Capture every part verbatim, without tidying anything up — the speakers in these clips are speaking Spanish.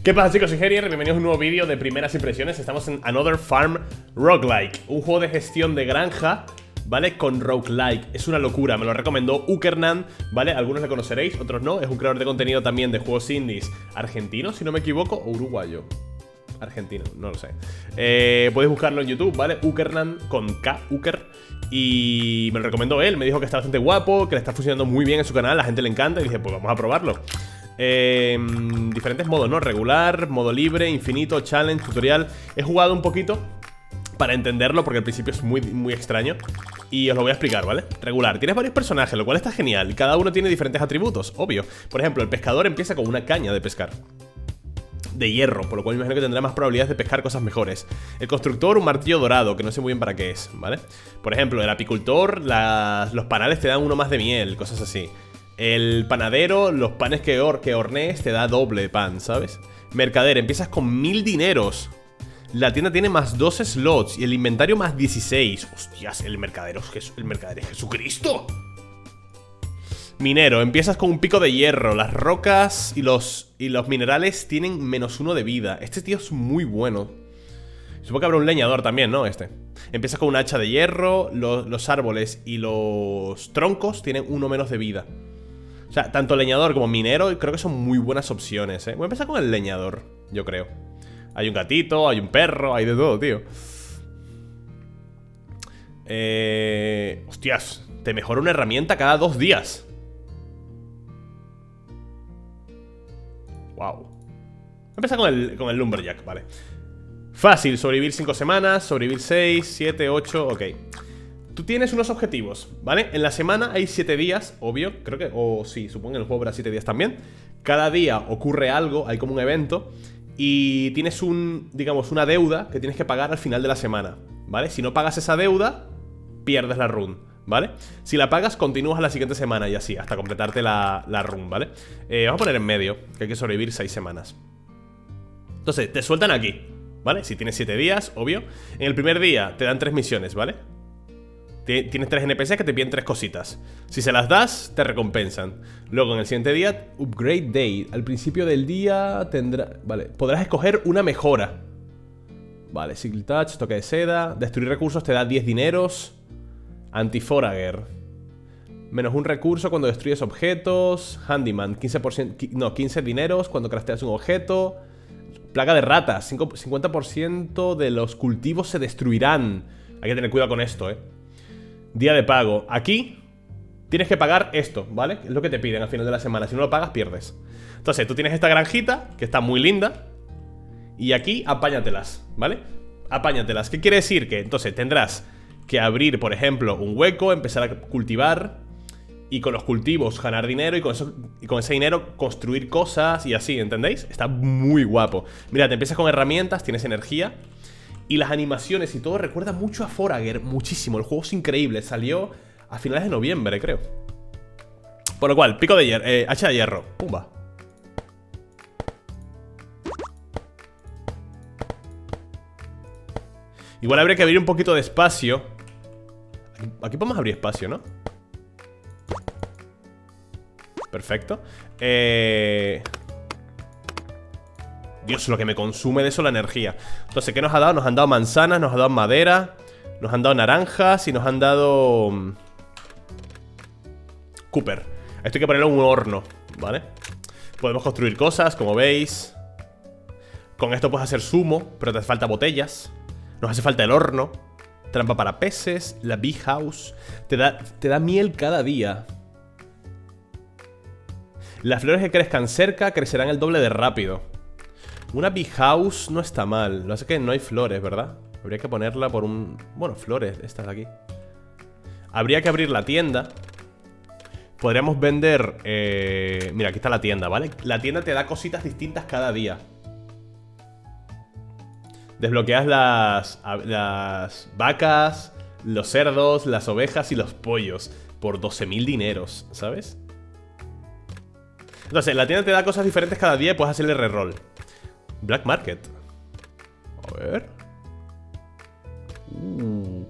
¿Qué pasa, chicos? Soy Herier, bienvenidos a un nuevo vídeo de primeras impresiones. Estamos en Another Farm Roguelike, un juego de gestión de granja, ¿vale? Con roguelike, es una locura, me lo recomendó Ukernan, ¿vale? Algunos le conoceréis, otros no. Es un creador de contenido también de juegos indies argentino, si no me equivoco, o uruguayo. Argentino, no lo sé. eh, Podéis buscarlo en YouTube, ¿vale? Ukernan con K, Uker. Y me lo recomendó él, me dijo que está bastante guapo, que le está funcionando muy bien en su canal, la gente le encanta. Y dije, pues vamos a probarlo. Eh, diferentes modos, ¿no? Regular, modo libre, infinito, challenge, tutorial. He jugado un poquito para entenderlo porque al principio es muy, muy extraño. Y os lo voy a explicar, ¿vale? Regular, tienes varios personajes, lo cual está genial. Y cada uno tiene diferentes atributos, obvio. Por ejemplo, el pescador empieza con una caña de pescar de hierro, por lo cual me imagino que tendrá más probabilidades de pescar cosas mejores. El constructor, un martillo dorado, que no sé muy bien para qué es, ¿vale? Por ejemplo, el apicultor, las, los panales te dan uno más de miel, cosas así. El panadero, los panes que, hor que hornees te da doble pan, ¿sabes? Mercader, empiezas con mil dineros. La tienda tiene más dos slots y el inventario más dieciséis. Hostias, el mercadero es, el mercader es Jesucristo. Minero, empiezas con un pico de hierro. Las rocas y los, y los minerales tienen menos uno de vida. Este tío es muy bueno. Supongo que habrá un leñador también, ¿no? Este. Empiezas con un hacha de hierro. Los, los árboles y los troncos tienen uno menos de vida. O sea, tanto leñador como minero creo que son muy buenas opciones, ¿eh? Voy a empezar con el leñador, yo creo. Hay un gatito, hay un perro, hay de todo, tío. Eh... Hostias, te mejora una herramienta cada dos días. Wow. Voy a empezar con el, con el lumberjack, vale. Fácil, sobrevivir cinco semanas, sobrevivir seis, siete, ocho, ok. Tú tienes unos objetivos, ¿vale? En la semana hay siete días, obvio, creo que... O sí, supongo que en el juego habrá siete días también. Cada día ocurre algo, hay como un evento. Y tienes un, digamos, una deuda que tienes que pagar al final de la semana, ¿vale? Si no pagas esa deuda, pierdes la run, ¿vale? Si la pagas, continúas la siguiente semana y así, hasta completarte la, la run, ¿vale? Eh, vamos a poner en medio, que hay que sobrevivir seis semanas. Entonces, te sueltan aquí, ¿vale? Si tienes siete días, obvio. En el primer día te dan tres misiones, ¿vale? Tienes tres N P Cs que te piden tres cositas. Si se las das, te recompensan. Luego en el siguiente día, Upgrade Day. Al principio del día tendrá... Vale, podrás escoger una mejora. Vale, Single Touch, toque de seda. Destruir recursos te da diez dineros. Anti-Forager. Menos un recurso cuando destruyes objetos. Handyman, quince por ciento... No, quince dineros cuando crafteas un objeto. Plaga de ratas, cincuenta por ciento de los cultivos se destruirán. Hay que tener cuidado con esto, eh. Día de pago. Aquí tienes que pagar esto, ¿vale? Es lo que te piden al final de la semana. Si no lo pagas, pierdes. Entonces, tú tienes esta granjita, que está muy linda. Y aquí, apáñatelas, ¿vale? Apáñatelas. ¿Qué quiere decir? Que entonces tendrás que abrir, por ejemplo, un hueco, empezar a cultivar. Y con los cultivos ganar dinero. Y con, eso, y con ese dinero construir cosas y así, ¿entendéis? Está muy guapo. Mira, te empiezas con herramientas, tienes energía. Y las animaciones y todo recuerda mucho a Forager, muchísimo. El juego es increíble, salió a finales de noviembre, creo. Por lo cual, pico de hierro, eh, hacha de hierro, pumba. Igual habría que abrir un poquito de espacio. Aquí, aquí podemos abrir espacio, ¿no? Perfecto. Eh... Dios, lo que me consume de eso la energía. Entonces, ¿qué nos ha dado? Nos han dado manzanas, nos han dado madera, nos han dado naranjas y nos han dado... Cooper. Esto hay que ponerlo en un horno, ¿vale? Podemos construir cosas, como veis. Con esto puedes hacer zumo, pero te hace falta botellas. Nos hace falta el horno. Trampa para peces, la bee house. Te da, te da miel cada día. Las flores que crezcan cerca crecerán el doble de rápido. Una bee house no está mal. Lo que pasa es que no hay flores, ¿verdad? Habría que ponerla por un... Bueno, flores, estas de aquí. Habría que abrir la tienda. Podríamos vender... Eh... Mira, aquí está la tienda, ¿vale? La tienda te da cositas distintas cada día. Desbloqueas las... Las vacas, los cerdos, las ovejas y los pollos por doce mil dineros, ¿sabes? Entonces, la tienda te da cosas diferentes cada día y puedes hacerle reroll. Black Market. A ver. Uh.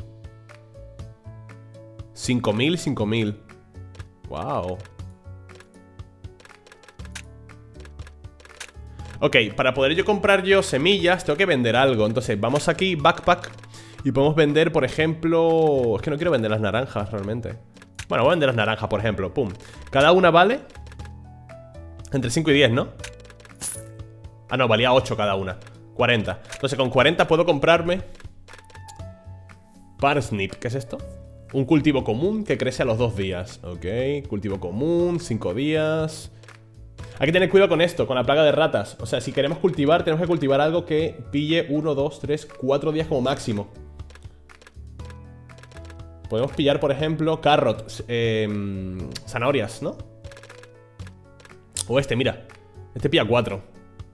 cinco mil, cinco mil. Wow. Ok, para poder yo comprar yo semillas tengo que vender algo. Entonces vamos aquí, backpack, y podemos vender, por ejemplo... Es que no quiero vender las naranjas realmente. Bueno, voy a vender las naranjas, por ejemplo. Pum. Cada una vale entre cinco y diez, ¿no? Ah, no, valía ocho cada una. cuarenta. Entonces con cuarenta puedo comprarme Parsnip. ¿Qué es esto? Un cultivo común que crece a los dos días. Ok, cultivo común, cinco días. Hay que tener cuidado con esto, con la plaga de ratas. O sea, si queremos cultivar, tenemos que cultivar algo que pille uno, dos, tres, cuatro días como máximo. Podemos pillar, por ejemplo, carrots, eh, zanahorias, ¿no? O este, mira. Este pilla cuatro.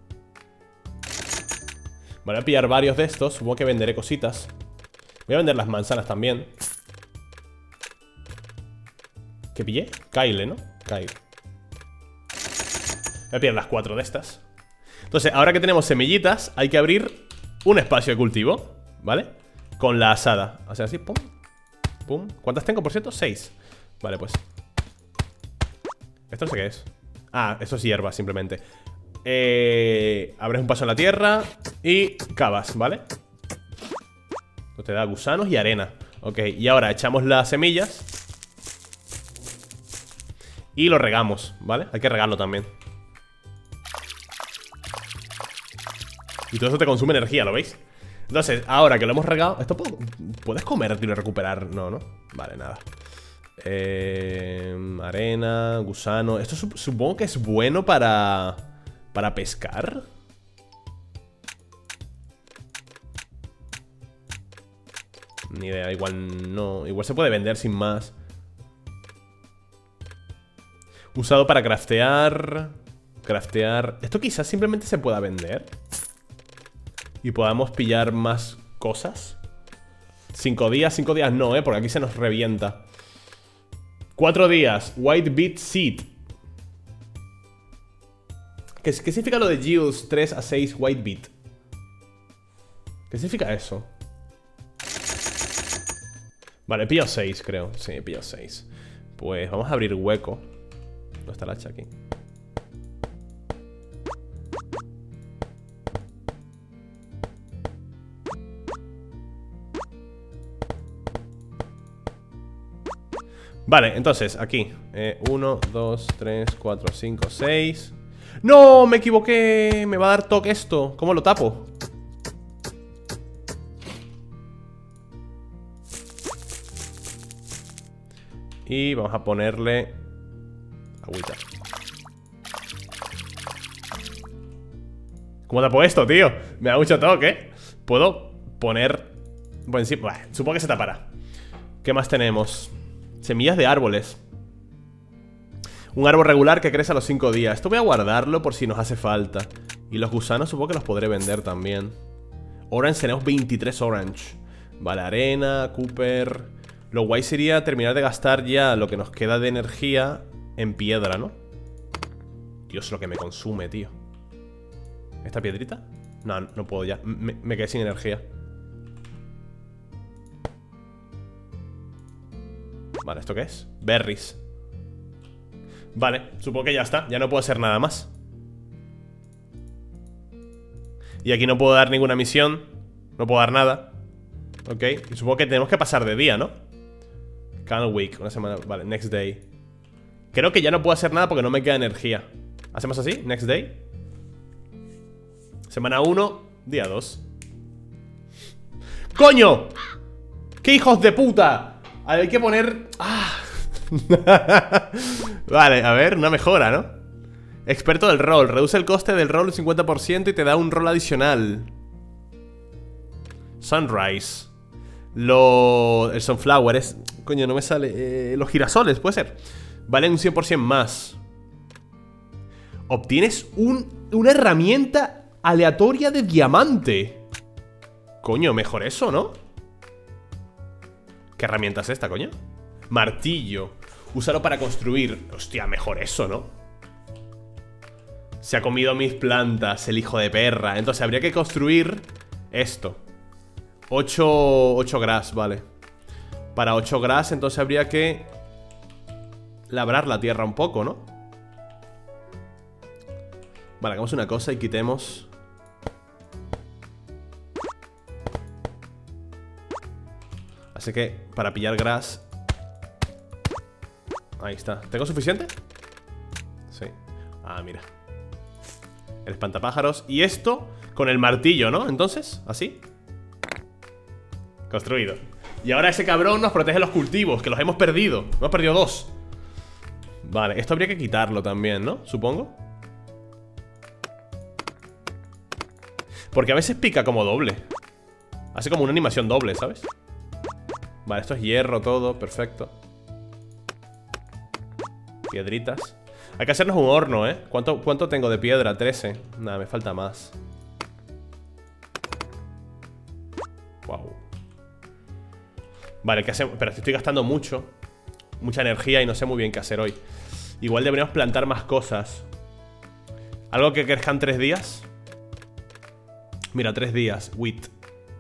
Voy a pillar varios de estos. Supongo que venderé cositas. Voy a vender las manzanas también. ¿Qué pillé? Kyle, ¿no? Kyle. Voy a pillar las cuatro de estas. Entonces, ahora que tenemos semillitas, hay que abrir un espacio de cultivo, ¿vale? Con la asada. O sea, así, pum, pum. ¿Cuántas tengo, por cierto? Seis. Vale, pues. Esto no sé qué es. Ah, eso es hierba, simplemente. Eh, abres un paso en la tierra y cavas, ¿vale? Esto te da gusanos y arena. Ok, y ahora echamos las semillas y lo regamos, ¿vale? Hay que regarlo también. Y todo eso te consume energía, ¿lo veis? Entonces, ahora que lo hemos regado... ¿Esto puedo, puedes comer y recuperar? No, ¿no? Vale, nada. eh, Arena, gusano. Esto sup supongo que es bueno para... ¿Para pescar? Ni idea, igual no. Igual se puede vender sin más. Usado para craftear. Craftear. Esto quizás simplemente se pueda vender y podamos pillar más cosas. Cinco días, cinco días no, eh, porque aquí se nos revienta. Cuatro días, White Beet Seed. ¿Qué, ¿Qué significa lo de yields tres a seis White Beet? ¿Qué significa eso? Vale, he pillado seis, creo. Sí, he pillado seis. Pues vamos a abrir hueco. ¿Dónde está el hacha aquí? Vale, entonces, aquí uno, dos, tres, cuatro, cinco, seis. ¡No! ¡Me equivoqué! Me va a dar toque esto. ¿Cómo lo tapo? Y vamos a ponerle agüita. ¿Cómo tapo esto, tío? Me da mucho toque. Puedo poner... Bueno, sí, bueno, supongo que se tapará. ¿Qué más tenemos? Semillas de árboles. Un árbol regular que crece a los cinco días. Esto voy a guardarlo por si nos hace falta. Y los gusanos supongo que los podré vender también. Orange, tenemos veintitrés orange. Vale, arena, Cooper. Lo guay sería terminar de gastar ya lo que nos queda de energía en piedra, ¿no? Dios, lo que me consume, tío. ¿Esta piedrita? No, no puedo ya. Me, me quedé sin energía. Vale, ¿esto qué es? Berries. Vale, supongo que ya está. Ya no puedo hacer nada más. Y aquí no puedo dar ninguna misión. No puedo dar nada. Ok, y supongo que tenemos que pasar de día, ¿no? Canal week, una semana. Vale, next day. Creo que ya no puedo hacer nada porque no me queda energía. ¿Hacemos así? Next day. Semana uno, día dos. ¡Coño! ¡Qué hijos de puta! Hay que poner... ¡Ah! Vale, a ver, una mejora, ¿no? Experto del rol. Reduce el coste del rol un cincuenta por ciento y te da un rol adicional. Sunrise. Lo... El sunflower es... Coño, no me sale... Eh, los girasoles, puede ser. Valen un cien por ciento más. Obtienes un, una herramienta aleatoria de diamante. Coño, mejor eso, ¿no? ¿Qué herramienta es esta, coño? Martillo. Úsalo para construir. Hostia, mejor eso, ¿no? Se ha comido mis plantas, el hijo de perra. Entonces habría que construir esto. ocho grass, vale. Para ocho grass, entonces habría que labrar la tierra un poco, ¿no? Vale, hagamos una cosa y quitemos... Así que para pillar grass... Ahí está. ¿Tengo suficiente? Sí. Ah, mira. El espantapájaros. Y esto con el martillo, ¿no? Entonces, así. Construido. Y ahora ese cabrón nos protege los cultivos, que los hemos perdido. Hemos perdido dos. Vale, esto habría que quitarlo también, ¿no? Supongo. Porque a veces pica como doble. Hace como una animación doble, ¿sabes? Vale, esto es hierro todo, perfecto. Piedritas. Hay que hacernos un horno, ¿eh? ¿Cuánto, cuánto tengo de piedra? trece. Nada, me falta más. Wow. Vale, ¿qué hacemos? Pero estoy gastando mucho. Mucha energía y no sé muy bien qué hacer hoy. Igual deberíamos plantar más cosas. ¿Algo que crezcan tres días? Mira, tres días. Wheat.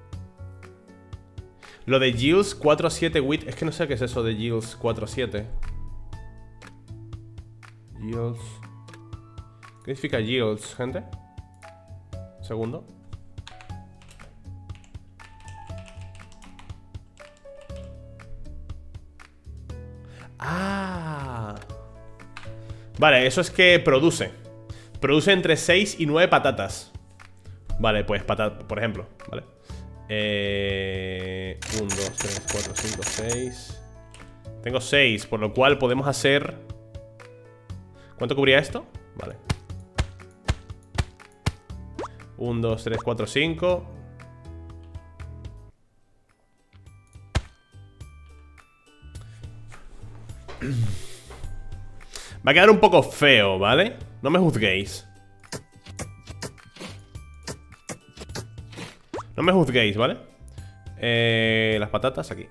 Lo de yields cuatro siete wheat. Es que no sé qué es eso de yields cuatro siete. Yields. ¿Qué significa yields, gente? Segundo. Ah. Vale, eso es que produce. Produce entre seis y nueve patatas. Vale, pues patatas, por ejemplo. Vale. Eh, uno, dos, tres, cuatro, cinco, seis. Tengo seis, por lo cual podemos hacer... ¿Cuánto cubría esto? Vale. uno, dos, tres, cuatro, cinco. Va a quedar un poco feo, ¿vale? No me juzguéis. No me juzguéis, ¿vale? Eh, las patatas aquí.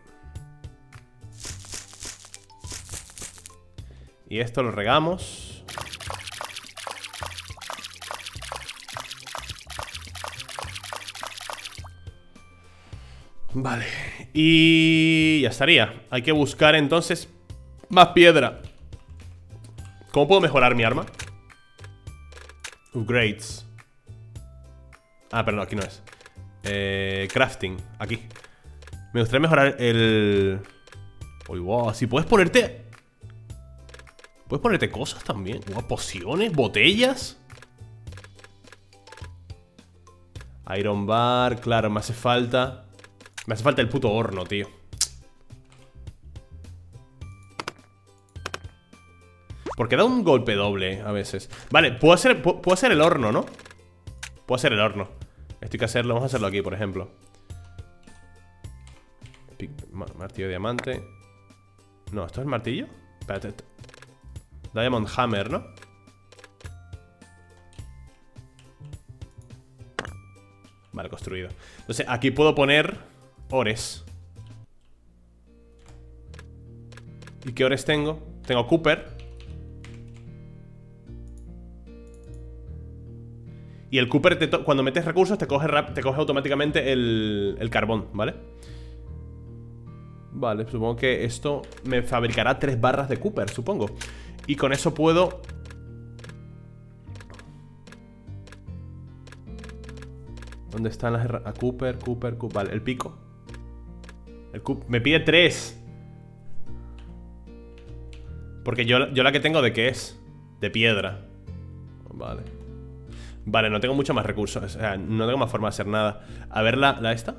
Y esto lo regamos. Vale. Y ya estaría. Hay que buscar entonces más piedra. ¿Cómo puedo mejorar mi arma? Upgrades. Ah, pero no, aquí no es. Eh, crafting, aquí. Me gustaría mejorar el... Uy, wow, si puedes ponerte... Puedes ponerte cosas también. Wow, pociones, botellas. Iron bar, claro, me hace falta... Me hace falta el puto horno, tío. Porque da un golpe doble a veces. Vale, puedo hacer, puedo hacer el horno, ¿no? Puedo hacer el horno. Esto hay que hacerlo, vamos a hacerlo aquí, por ejemplo. Martillo de diamante. No, ¿esto es el martillo? Espérate. Diamond Hammer, ¿no? Vale, construido. Entonces, aquí puedo poner ores. ¿Y qué ores tengo? Tengo Cooper. Y el Cooper, te cuando metes recursos, te coge, te coge automáticamente el, el carbón, ¿vale? Vale, supongo que esto me fabricará tres barras de Cooper, supongo. Y con eso puedo... ¿Dónde están las herramientas? A Cooper, Cooper, Cooper. Vale, el pico. El Cooper. Me pide tres. Porque yo, yo la que tengo, ¿de qué es? De piedra. Vale. Vale, no tengo mucho más recursos. O sea, no tengo más forma de hacer nada. A ver, la, la esta.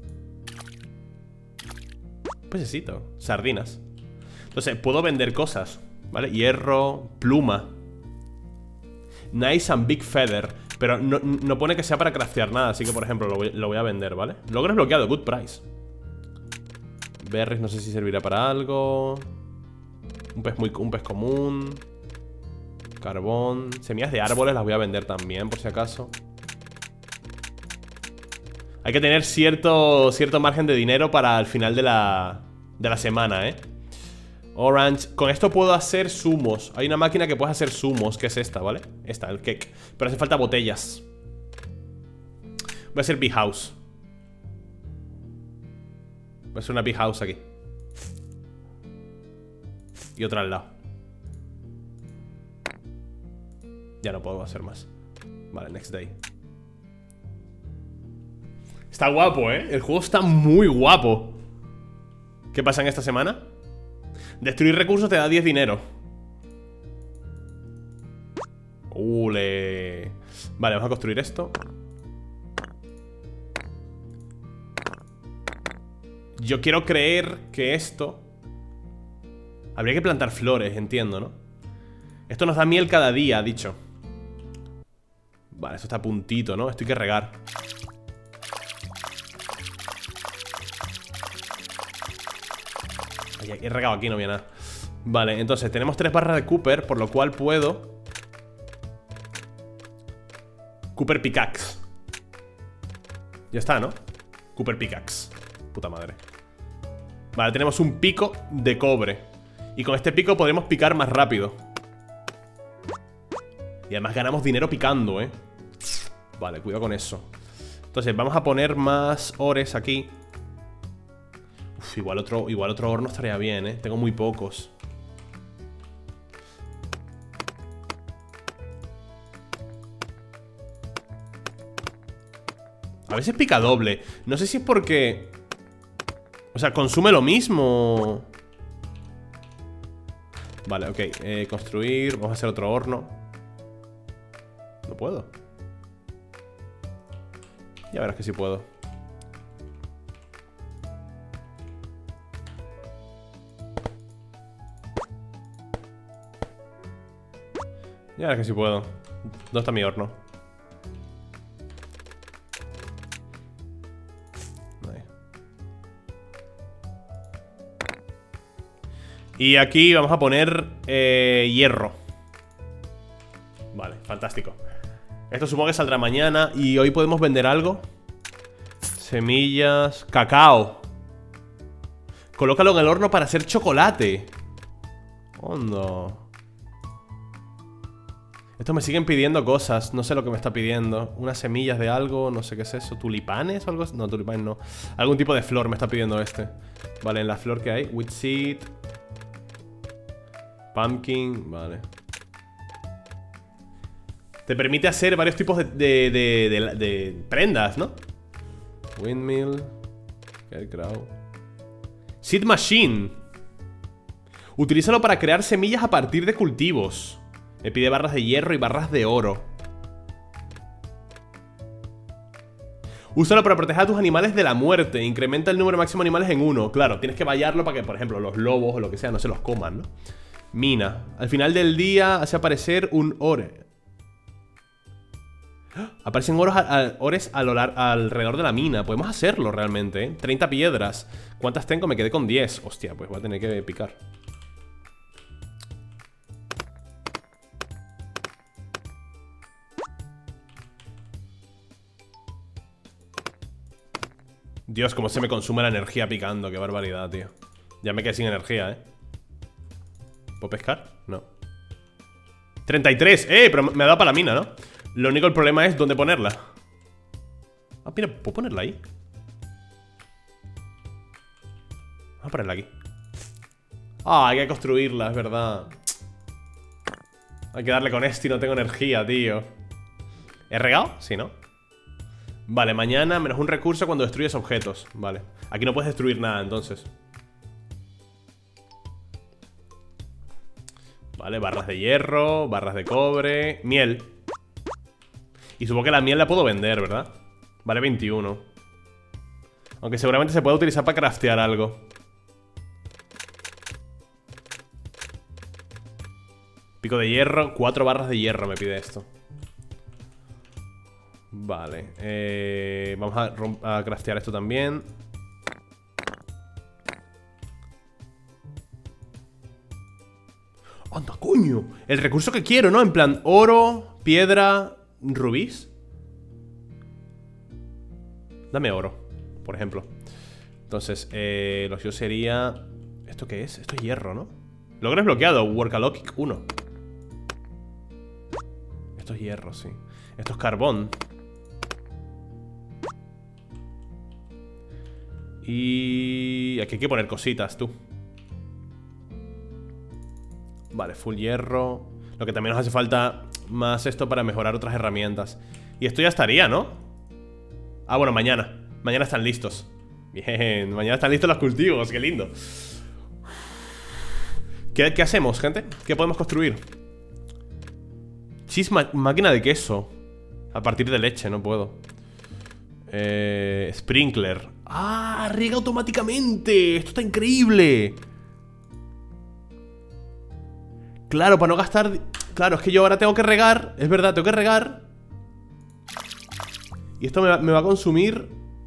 Pececito. Sardinas. Entonces, puedo vender cosas, ¿vale? Hierro, pluma. Nice and big feather. Pero no, no pone que sea para craftear nada. Así que, por ejemplo, lo voy, lo voy a vender, ¿vale? Logro desbloqueado, good price. Berries, no sé si servirá para algo. Un pez, muy, un pez común. Carbón. Semillas de árboles las voy a vender también, por si acaso. Hay que tener cierto, cierto margen de dinero para el final de la, de la semana, ¿eh? Orange. Con esto puedo hacer zumos. Hay una máquina que puede hacer zumos, que es esta, ¿vale? Esta, el cake. Pero hace falta botellas. Voy a hacer bee house. Voy a hacer una bee house aquí. Y otra al lado. Ya no puedo hacer más. Vale, next day. Está guapo, ¿eh? El juego está muy guapo. ¿Qué pasa en esta semana? Destruir recursos te da diez dinero. Ule. Vale, vamos a construir esto. Yo quiero creer que esto... Habría que plantar flores, entiendo, ¿no? Esto nos da miel cada día, ha dicho. Vale, esto está a puntito, ¿no? Esto hay que regar. Ay, he regado aquí, no había nada. Vale, entonces tenemos tres barras de Cooper, por lo cual puedo... Cooper Pickaxe. Ya está, ¿no? Cooper Pickaxe. Puta madre. Vale, tenemos un pico de cobre. Y con este pico podremos picar más rápido. Y además ganamos dinero picando, ¿eh? Vale, cuidado con eso. Entonces, vamos a poner más ores aquí. Uf, igual otro, igual otro horno estaría bien, ¿eh? Tengo muy pocos. A veces pica doble. No sé si es porque... O sea, consume lo mismo. Vale, ok. Eh, construir. Vamos a hacer otro horno. No puedo. Ya verás que sí puedo. Ya verás que sí puedo. ¿Dónde está mi horno? Ahí. Y aquí vamos a poner eh, hierro. Vale, fantástico. Esto supongo que saldrá mañana. Y hoy podemos vender algo. Semillas. Cacao. Colócalo en el horno para hacer chocolate. Hondo. Estos me siguen pidiendo cosas. No sé lo que me está pidiendo. Unas semillas de algo. No sé qué es eso. ¿Tulipanes o algo? No, tulipanes no. Algún tipo de flor me está pidiendo este. Vale, en la flor que hay. Wheat seed. Pumpkin. Vale. Te permite hacer varios tipos de, de, de, de, de prendas, ¿no? Windmill. Scarecrow. Seed Machine. Utilízalo para crear semillas a partir de cultivos. Me pide barras de hierro y barras de oro. Úsalo para proteger a tus animales de la muerte. Incrementa el número máximo de animales en uno. Claro, tienes que vallarlo para que, por ejemplo, los lobos o lo que sea no se los coman, ¿no? Mina. Al final del día hace aparecer un ore. Aparecen oros, a, ores a lo lar alrededor de la mina. Podemos hacerlo realmente, ¿eh? treinta piedras. ¿Cuántas tengo? Me quedé con diez. Hostia, pues voy a tener que picar. Dios, cómo se me consume la energía picando. Qué barbaridad, tío. Ya me quedé sin energía, ¿eh? ¿Puedo pescar? No. treinta y tres. ¡Eh! Pero me ha dado para la mina, ¿no? Lo único el problema es dónde ponerla. Ah, mira, ¿puedo ponerla ahí? Vamos a ponerla aquí. Ah, hay que construirla, es verdad. Hay que darle con esto y no tengo energía, tío. ¿He regado? Sí, ¿no? Vale, mañana menos un recurso cuando destruyes objetos. Vale, aquí no puedes destruir nada, entonces. Vale, barras de hierro, barras de cobre, miel. Y supongo que la miel la puedo vender, ¿verdad? Vale veintiuno. Aunque seguramente se puede utilizar para craftear algo. Pico de hierro, cuatro barras de hierro me pide esto. Vale, eh, vamos a, a craftear esto también. ¡Anda, coño! El recurso que quiero, ¿no? En plan, oro, piedra, rubíes. Dame oro, por ejemplo. Entonces, eh, lo suyo sería... ¿Esto qué es? Esto es hierro, ¿no? Logro desbloqueado, Workalogic uno. Esto es hierro, sí. Esto es carbón. Y... aquí hay que poner cositas, tú. Vale, full hierro. Lo que también nos hace falta más esto para mejorar otras herramientas. Y esto ya estaría, ¿no? Ah, bueno, mañana. Mañana están listos. Bien, mañana están listos los cultivos, qué lindo. ¿Qué, qué hacemos, gente? ¿Qué podemos construir? Cheese máquina de queso. A partir de leche, no puedo. Eh, sprinkler. ¡Ah! Riega automáticamente. Esto está increíble. Claro, para no gastar... Claro, es que yo ahora tengo que regar. Es verdad, tengo que regar. Y esto me va, me va a consumir...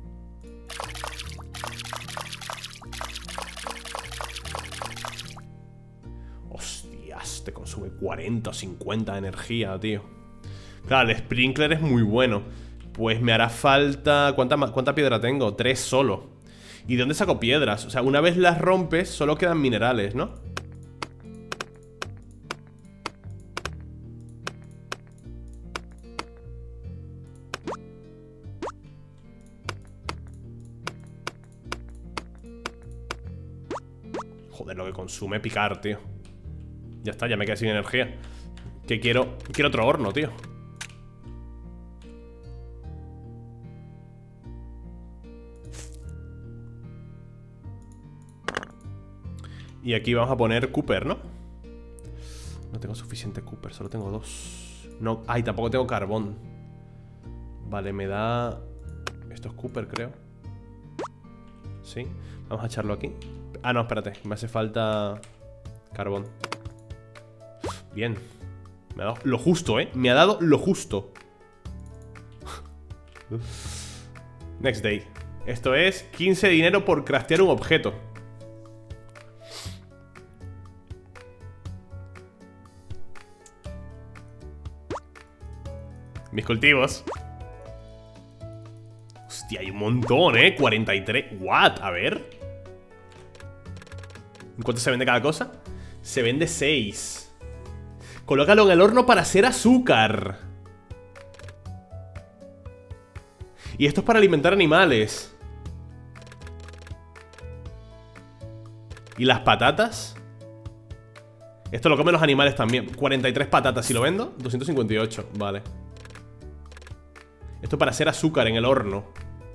Hostias, te consume cuarenta o cincuenta de energía, tío. Claro, el sprinkler es muy bueno. Pues me hará falta... ¿Cuánta, cuánta piedra tengo? Tres solo. ¿Y de dónde saco piedras? O sea, una vez las rompes, solo quedan minerales, ¿no? Joder, lo que consume picar, tío. Ya está, ya me quedé sin energía. Que quiero... Quiero otro horno, tío. Y aquí vamos a poner Cooper, ¿no? No tengo suficiente Cooper, solo tengo dos. No, ay, tampoco tengo carbón. Vale, me da... Esto es Cooper, creo. Sí, vamos a echarlo aquí. Ah, no, espérate, me hace falta carbón. Bien. Me ha dado lo justo, ¿eh? Me ha dado lo justo. Next day. Esto es quince dinero por craftear un objeto. Mis cultivos. Hostia, hay un montón, ¿eh? cuarenta y tres. What? A ver. ¿En cuánto se vende cada cosa? Se vende seis. Colócalo en el horno para hacer azúcar. Y esto es para alimentar animales. ¿Y las patatas? Esto lo comen los animales también. cuarenta y tres patatas. Si lo vendo, doscientos cincuenta y ocho. Vale. Esto para hacer azúcar en el horno.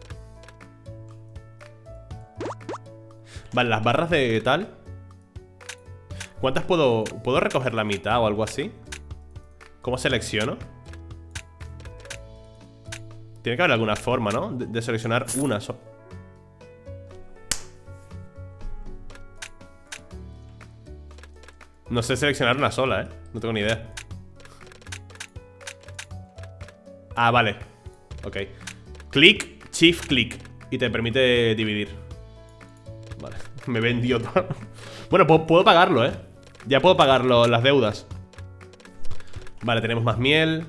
Vale, las barras de tal. ¿Cuántas puedo...? ¿Puedo recoger la mitad o algo así? ¿Cómo selecciono? Tiene que haber alguna forma, ¿no? De, de seleccionar una sola. No sé seleccionar una sola, ¿eh? No tengo ni idea. Ah, vale. Ok. Clic, shift, clic. Y te permite dividir. Vale. Me vendió todo. Bueno, puedo, puedo pagarlo, ¿eh? Ya puedo pagarlo, las deudas. Vale, tenemos más miel.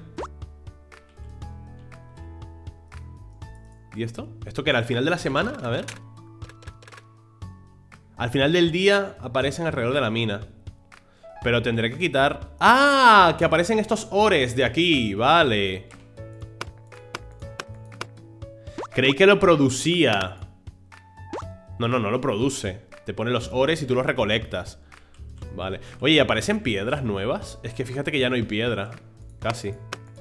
¿Y esto? ¿Esto qué era? ¿Al final de la semana? A ver. Al final del día aparecen alrededor de la mina. Pero tendré que quitar... ¡Ah! Que aparecen estos ores de aquí. Vale. Creí que lo producía. No, no, no lo produce. Te pone los ores y tú los recolectas. Vale. Oye, ¿y aparecen piedras nuevas? Es que fíjate que ya no hay piedra. Casi.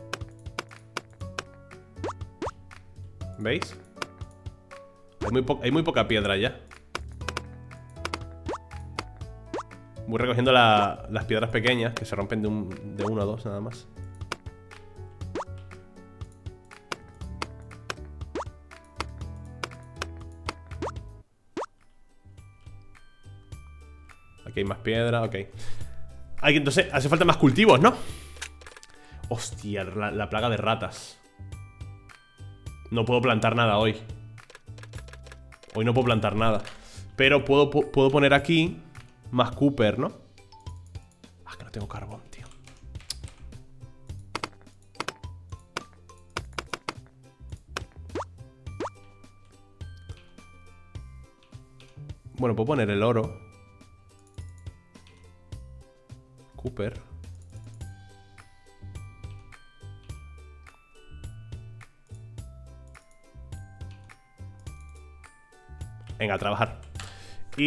¿Veis? Hay muy, po- hay muy poca piedra ya. Voy recogiendo la- las piedras pequeñas que se rompen de, un, de uno a dos nada más. Aquí hay más piedra, ok. Hay, entonces, hace falta más cultivos, ¿no? Hostia, la, la plaga de ratas. No puedo plantar nada hoy. Hoy no puedo plantar nada. Pero puedo, puedo poner aquí más Cooper, ¿no? Ah, que no tengo carbón, tío. Bueno, puedo poner el oro. Cooper. Venga, a trabajar.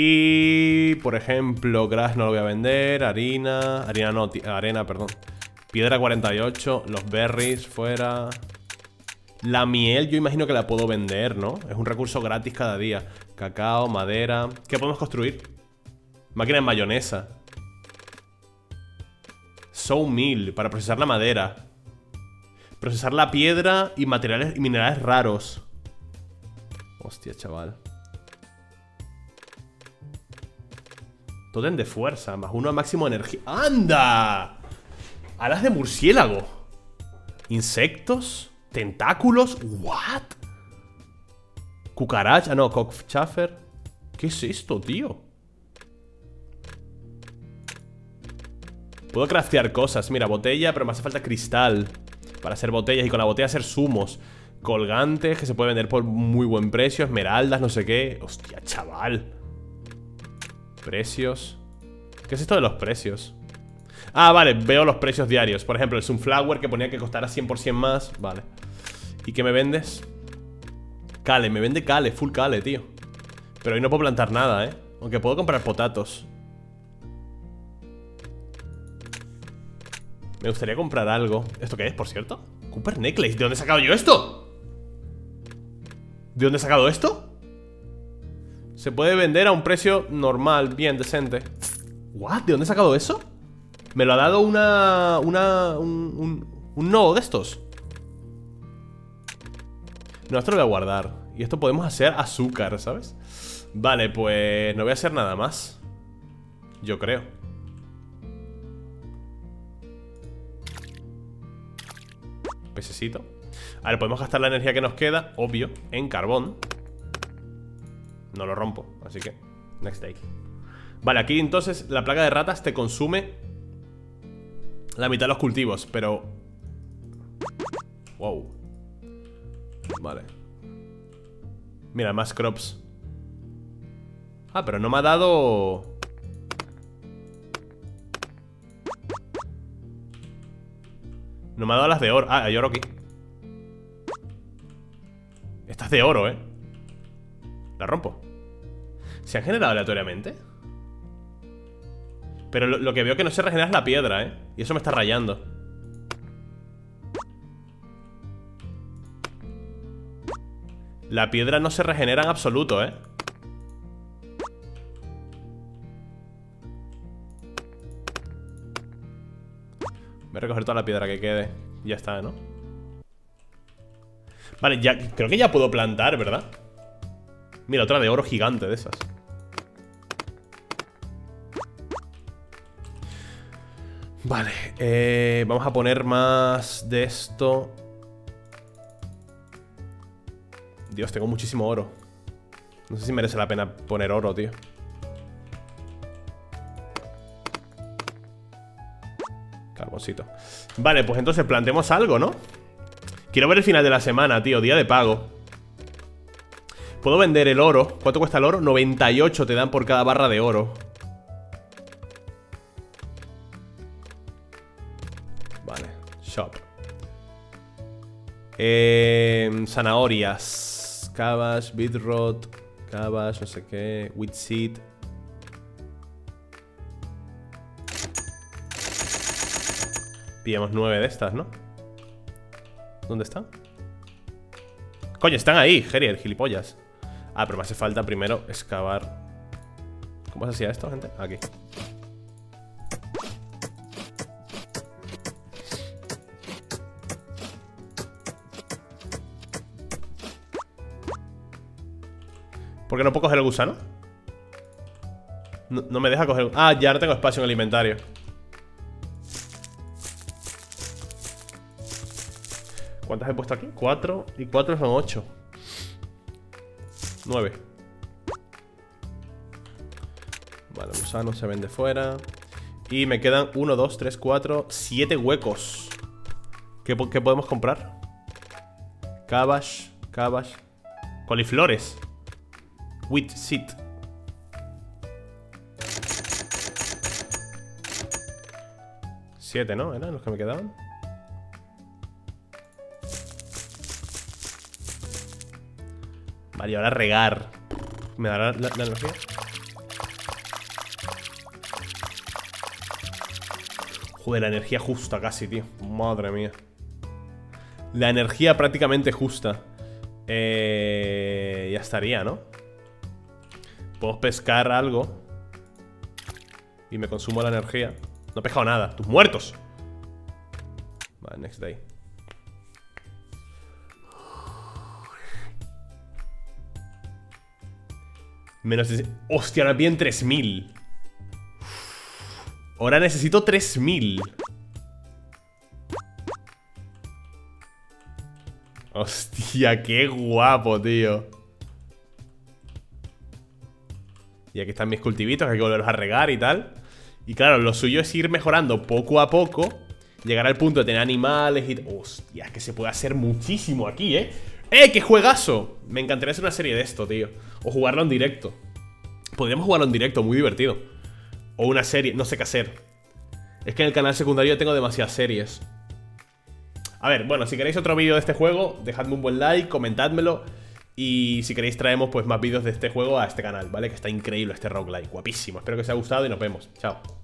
Y... por ejemplo, grass no lo voy a vender. Harina... Harina no, arena, perdón. Piedra cuarenta y ocho. Los berries fuera. La miel yo imagino que la puedo vender, ¿no? Es un recurso gratis cada día. Cacao, madera. ¿Qué podemos construir? Máquina de mayonesa. Sawmill, para procesar la madera. Procesar la piedra y materiales y minerales raros. Hostia, chaval. Tótem de fuerza, más uno a máximo de energía. ¡Anda! Alas de murciélago. Insectos. Tentáculos. ¿What? Cucaracha, no, cockchafer. ¿Qué es esto, tío? Puedo craftear cosas. Mira, botella, pero me hace falta cristal para hacer botellas y con la botella hacer zumos. Colgantes, que se puede vender por muy buen precio. Esmeraldas, no sé qué. Hostia, chaval. Precios. ¿Qué es esto de los precios? Ah, vale, veo los precios diarios. Por ejemplo, el Sunflower que ponía que costara cien por cien más. Vale. ¿Y qué me vendes? Cale, me vende cale, full cale, tío. Pero hoy no puedo plantar nada, eh. Aunque puedo comprar potatos. Me gustaría comprar algo. ¿Esto qué es, por cierto? Cooper Necklace. ¿De dónde he sacado yo esto? ¿De dónde he sacado esto? Se puede vender a un precio normal, bien, decente. ¿What? ¿De dónde he sacado eso? Me lo ha dado una... Una... Un, un, un nodo de estos. No, esto lo voy a guardar. Y esto podemos hacer azúcar, ¿sabes? Vale, pues no voy a hacer nada más. Yo creo. Pececito. A ver, podemos gastar la energía que nos queda, obvio, en carbón. No lo rompo, así que next day. Vale, aquí entonces la plaga de ratas te consume la mitad de los cultivos, pero... Wow. Vale. Mira, más crops. Ah, pero no me ha dado... No me ha dado las de oro. Ah, hay oro aquí. Esta es de oro, ¿eh? La rompo. ¿Se han generado aleatoriamente? Pero lo, lo que veo que no se regenera es la piedra, ¿eh? Y eso me está rayando. La piedra no se regenera en absoluto, ¿eh? Voy a recoger toda la piedra que quede. Ya está, ¿no? Vale, ya, creo que ya puedo plantar, ¿verdad? Mira, otra de oro gigante de esas. Vale, eh, vamos a poner más de esto. Dios, tengo muchísimo oro. No sé si merece la pena poner oro, tío. Carboncito. Vale, pues entonces plantemos algo, ¿no? Quiero ver el final de la semana, tío. Día de pago. Puedo vender el oro. ¿Cuánto cuesta el oro? noventa y ocho te dan por cada barra de oro. Vale, shop. eh, Zanahorias. Cabbage, beetroot. Cabbage, no sé qué. Wheat seed. Pillamos nueve de estas, ¿no? ¿Dónde están? Coño, están ahí, Gerier, gilipollas. Ah, pero me hace falta primero excavar. ¿Cómo se hacía esto, gente? Aquí. ¿Por qué no puedo coger el gusano? No, no me deja coger... Ah, ya no tengo espacio en el inventario. ¿Cuántas he puesto aquí? Cuatro. Y cuatro son ocho. Nueve. Vale, el gusano se vende fuera. Y me quedan uno, dos, tres, cuatro, siete huecos. ¿Qué, qué podemos comprar? Cabbage, cabbage. Coliflores. Wheat seed. Siete, ¿no? ¿Eran los que me quedaban? Vale, y ahora regar. ¿Me dará la, la energía? Joder, la energía justa casi, tío. Madre mía. La energía prácticamente justa. Eh, ya estaría, ¿no? Podemos pescar algo y me consumo la energía. No he pescado nada, tus muertos. Vale, next day. Menos de... Hostia, ahora piden tres mil. Ahora necesito tres mil. Hostia, qué guapo, tío. Y aquí están mis cultivitos, que hay que volverlos a regar y tal. Y claro, lo suyo es ir mejorando poco a poco. Llegar al punto de tener animales y... Hostia, es que se puede hacer muchísimo aquí, ¿eh? ¡Eh, qué juegazo! Me encantaría hacer una serie de esto, tío. O jugarlo en directo. Podríamos jugarlo en directo, muy divertido. O una serie, no sé qué hacer. Es que en el canal secundario tengo demasiadas series. A ver, bueno, si queréis otro vídeo de este juego, dejadme un buen like, comentádmelo. Y si queréis traemos pues más vídeos de este juego a este canal, ¿vale? Que está increíble este roguelike, guapísimo. Espero que os haya gustado y nos vemos. Chao.